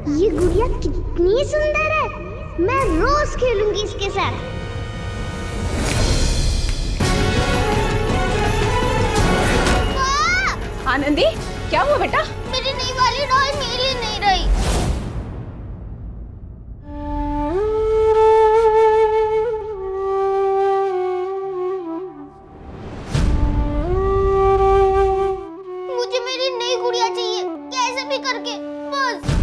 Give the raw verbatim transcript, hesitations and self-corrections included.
ये गुड़िया कितनी सुंदर है, मैं रोज खेलूंगी इसके साथ। आनंदी, क्या हुआ बेटा? मेरी नई वाली डॉल मेरी नहीं रही। मुझे मेरी नई गुड़िया चाहिए, कैसे भी करके, बस।